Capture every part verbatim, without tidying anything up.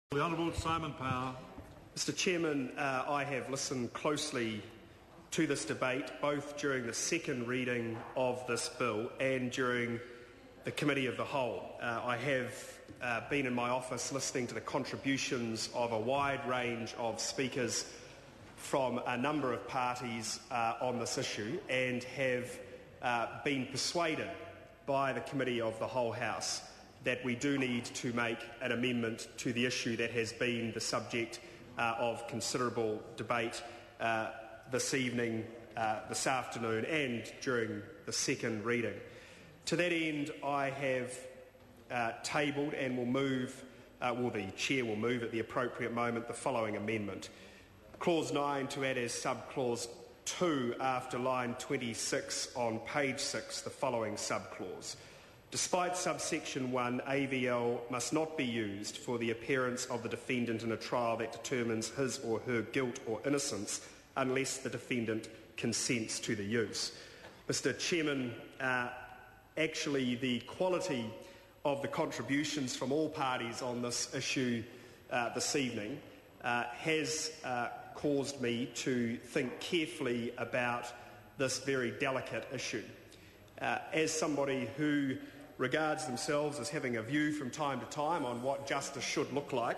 The Honourable Simon Power. Mister Chairman, uh, I have listened closely to this debate, both during the second reading of this bill and during the Committee of the Whole. Uh, I have uh, been in my office listening to the contributions of a wide range of speakers from a number of parties uh, on this issue and have uh, been persuaded by the Committee of the Whole House that we do need to make an amendment to the issue that has been the subject uh, of considerable debate uh, this evening, uh, this afternoon and during the second reading. To that end, I have uh, tabled and will move, uh, well the Chair will move at the appropriate moment, the following amendment. Clause nine to add as subclause two after line twenty-six on page six, the following subclause. Despite subsection one, A V L must not be used for the appearance of the defendant in a trial that determines his or her guilt or innocence unless the defendant consents to the use. Mister Chairman, uh, actually the quality of the contributions from all parties on this issue uh, this evening uh, has uh, caused me to think carefully about this very delicate issue. Uh, as somebody who regards themselves as having a view from time to time on what justice should look like,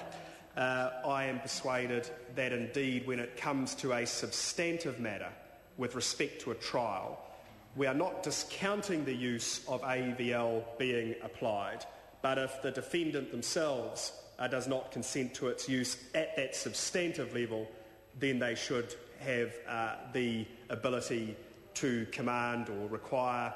uh, I am persuaded that indeed when it comes to a substantive matter with respect to a trial, we are not discounting the use of A V L being applied, but if the defendant themselves uh, does not consent to its use at that substantive level, then they should have uh, the ability to command or require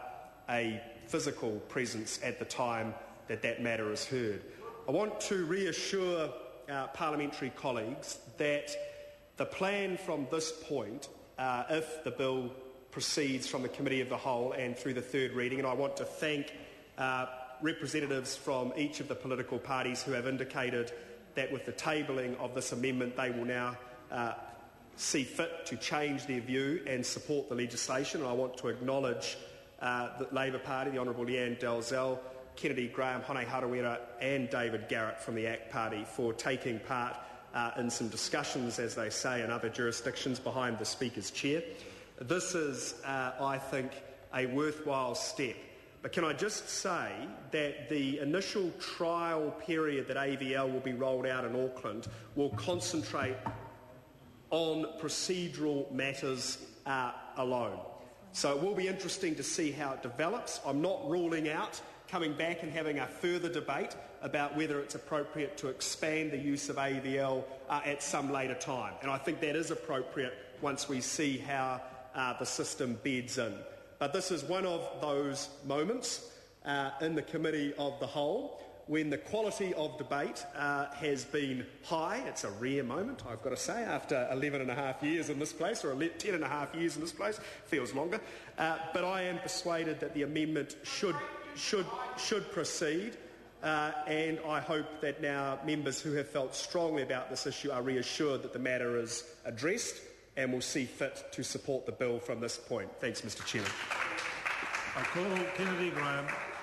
a physical presence at the time that that matter is heard. I want to reassure our parliamentary colleagues that the plan from this point, uh, if the bill proceeds from the Committee of the Whole and through the third reading, and I want to thank uh, representatives from each of the political parties who have indicated that with the tabling of this amendment they will now uh, see fit to change their view and support the legislation. And I want to acknowledge Uh, the Labour Party, the Honourable Leanne Dalzell, Kennedy Graham, Hone Harawira and David Garrett from the ACT Party for taking part uh, in some discussions, as they say, in other jurisdictions behind the Speaker's chair. This is, uh, I think, a worthwhile step. But can I just say that the initial trial period that A V L will be rolled out in Auckland will concentrate on procedural matters uh, alone. So it will be interesting to see how it develops. I'm not ruling out coming back and having a further debate about whether it's appropriate to expand the use of A V L uh, at some later time. And I think that is appropriate once we see how uh, the system beds in. But this is one of those moments uh, in the Committee of the Whole when the quality of debate uh, has been high. It's a rare moment, I've got to say, after eleven and a half years in this place, or ten and a half years in this place, feels longer. Uh, but I am persuaded that the amendment should, should, should proceed, uh, and I hope that now members who have felt strongly about this issue are reassured that the matter is addressed and will see fit to support the bill from this point. Thanks, Mister Chairman. I call Kennedy Graham.